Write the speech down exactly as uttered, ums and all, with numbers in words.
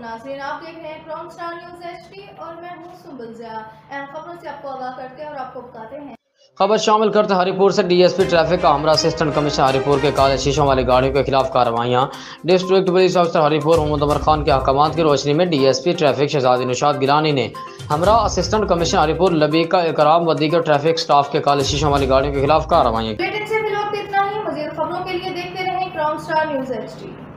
नाज़रीन, आप देख रहे हैं क्राउन स्टार न्यूज़ एचडी और मैं हूं सुंबल ज़िया। अहम खबरों से आपको आगाह करते हैं और आपको बताते हैं। खबर शामिल करते हरिपुर से डीएसपी ट्रैफिक का हमरा असिस्टेंट कमिश्नर हरिपुर के काले शीशों वाली गाड़ियों के खिलाफ कार्रवाइयां। डिस्ट्रिक्ट पुलिस अफसर हरिपुर मोहम्मद उमर खान के अहकामात की रोशनी में डीएसपी ट्रैफिक शहजादी निशात गिलानी ने हमरा असिस्टेंट कमिश्नर हरिपुर लबीका इकराम व दीगर ट्रैफिक स्टाफ के काले शीशों वाली गाड़ियों के खिलाफ कार्रवाइयां। इतना ही, मज़ीद खबरों के लिए देखते रहें क्राउन स्टार न्यूज़ एचडी।